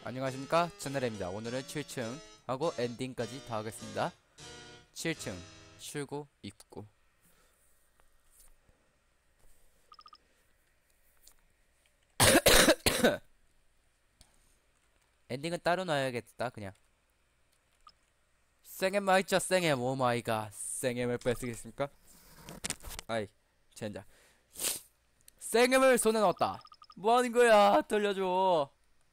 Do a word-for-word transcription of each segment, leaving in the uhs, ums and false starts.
안녕하십니까, 채널입니다. 오늘은 칠 층 하고 엔딩까지 다 하겠습니다. 칠 층 출구 입구. 엔딩은 따로 놔야겠다. 그냥 생엠 마이자 생엠. 오마이갓, 생엠을 뺏으겠습니까? 아이 젠장. 생엠을 손에 넣었다. 뭐하는 거야? 돌려줘.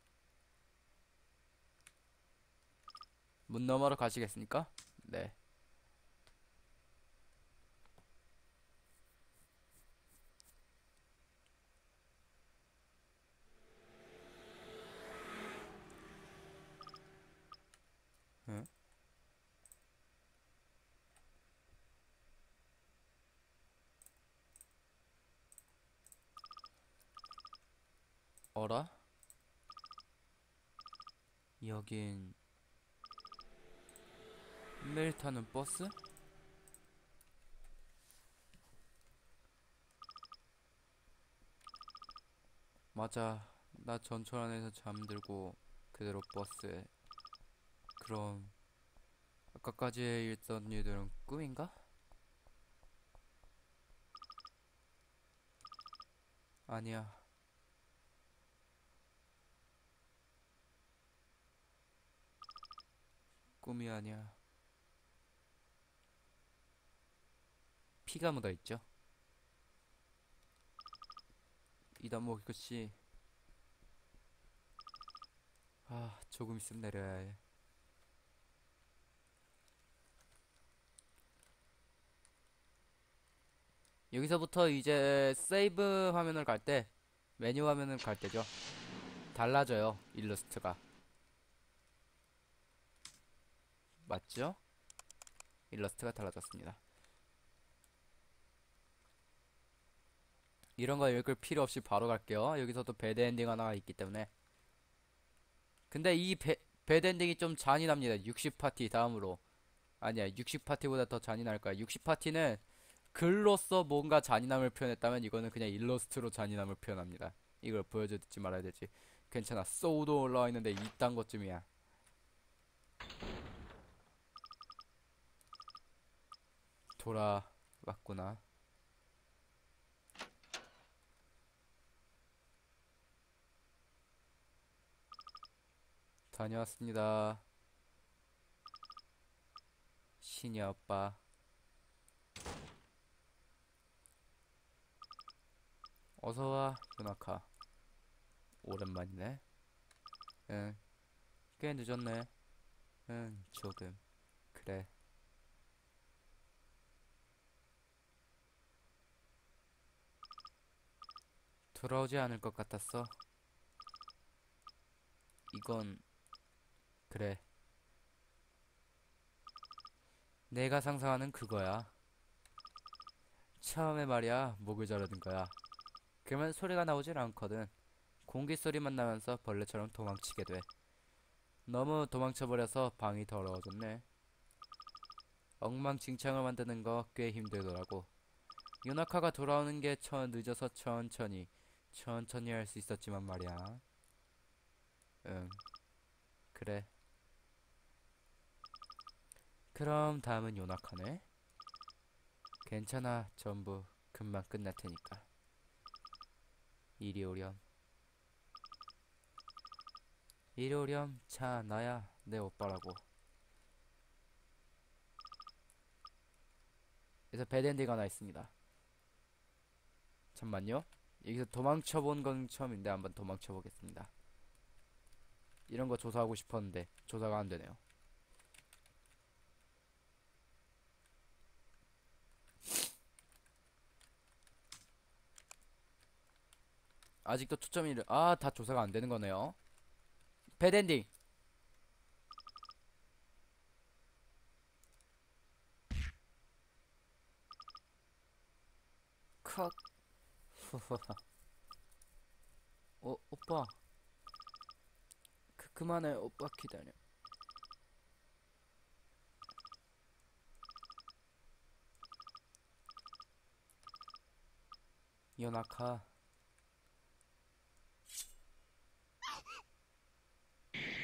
문 너머로 가시겠습니까? 네. 응? 어라? 여긴 매일 타는 버스? 맞아. 나 전철 안에서 잠들고 그대로 버스에. 그럼 아까까지 있던 일들은 꿈인가? 아니야. 꿈이 아니야. 피가 묻어있죠. 이단목 이것이. 아, 조금 있으면 내려야 해. 여기서부터 이제 세이브 화면을 갈 때, 메뉴 화면을 갈 때죠. 달라져요, 일러스트가. 맞죠? 일러스트가 달라졌습니다. 이런 거 읽을 필요 없이 바로 갈게요. 여기서도 배드 엔딩 하나가 있기 때문에. 근데 이 배, 배드 엔딩이 좀 잔인합니다. 육십 파티 다음으로. 아니야, 육십 파티보다 더 잔인할 거야. 육십 파티는 글로써 뭔가 잔인함을 표현했다면, 이거는 그냥 일러스트로 잔인함을 표현합니다. 이걸 보여줘 듣지 말아야 되지. 괜찮아, 소우도 올라와 있는데 이딴 것쯤이야. 돌아왔구나. 다녀왔습니다, 신이 아빠. 어서와, 요나카. 오랜만이네. 응, 꽤 늦었네. 응, 조금. 그래. 돌아오지 않을 것 같았어. 이건, 그래. 내가 상상하는 그거야. 처음에 말이야, 목을 자르는 거야. 그러면 소리가 나오질 않거든. 공기 소리만 나면서 벌레처럼 도망치게 돼. 너무 도망쳐버려서 방이 더러워졌네. 엉망진창을 만드는 거 꽤 힘들더라고. 유나카가 돌아오는 게 천, 늦어서 천천히, 천천히 할 수 있었지만 말이야. 응, 그래. 그럼 다음은 요나카네? 괜찮아, 전부 금방 끝날 테니까. 이리 오렴. 이리 오렴. 자, 나야, 내 오빠라고. 그래서 배드엔딩가 하나 있습니다. 잠만요. 여기서 도망쳐본 건 처음인데 한번 도망쳐보겠습니다. 이런 거 조사하고 싶었는데 조사가 안 되네요. 아직도 초점이, 아, 다 조사가 안 되는 거네요. 배드엔딩. 컷. 어, 오빠. 그, 그만해, 오빠 기다려. 요나카.